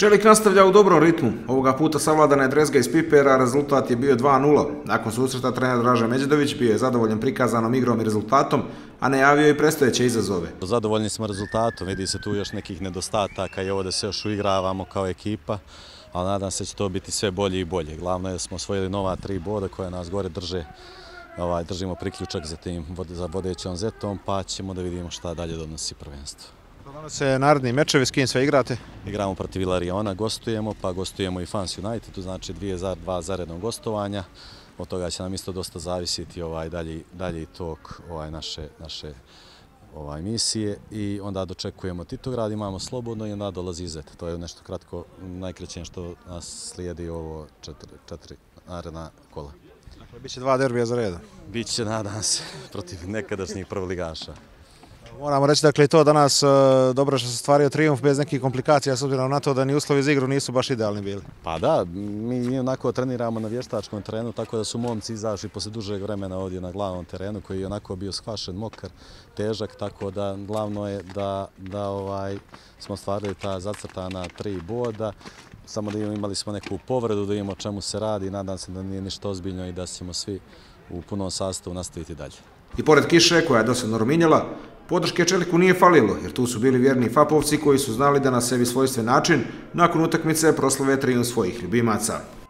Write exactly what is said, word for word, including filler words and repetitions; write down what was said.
Čelik nastavlja u dobrom ritmu. Ovoga puta savladana je Drezga iz Pipera, rezultat je bio dva nula. Nakon susreta trener Draža Međedović bio je zadovoljan prikazanom igrom i rezultatom, a najavio i predstojeće izazove. Zadovoljni smo rezultatom, vidi se tu još nekih nedostataka i ovo da se još uigravamo kao ekipa, ali nadam se da će to biti sve bolje i bolje. Glavno je da smo osvojili nova tri boda koja nas gore drže, ovaj, držimo priključak za tim za vodećom zetom, pa ćemo da vidimo šta dalje donosi prvenstvo. Danas se naredni mečevi, s kim sve igrate? Igramo protiv Ilariona, gostujemo, pa gostujemo i Fans Unitedu, znači dva zarednog gostovanja. Od toga će nam isto dosta zavisiti ovaj dalji, dalji tok ovaj, naše, naše ovaj, misije i onda dočekujemo Titograd, imamo slobodno i onda dolazi Zet. To je nešto kratko, najkraće što nas slijedi ovo četiri, četiri naredna kola. Dakle, bit će dva derbija za redom? Biće, nadam se, protiv nekadašnjih prvoligaša. Moramo reći dakle i to danas dobro što se stvario trijumf bez nekih komplikacija s obzirom na to da ni uslovi za igru nisu baš idealni bili. Pa da, mi onako treniramo na vještačkom terenu, tako da su momci izašli posle dužeg vremena ovdje na glavnom terenu koji je onako bio skvašen, mokar, težak, tako da glavno je da, da ovaj, smo stvarili ta zacrtana tri boda. Samo da imali smo neku povredu, da imamo o čemu se radi, nadam se da nije ništa ozbiljno i da ćemo svi u punom sastavu nastaviti dalje. I pored kiše koja je dosadno rominjala, podrške Čeliku nije falilo, jer tu su bili vjerni fapovci koji su znali da na sebi svojstven način nakon utakmice proslave trijumf svojih ljubimaca.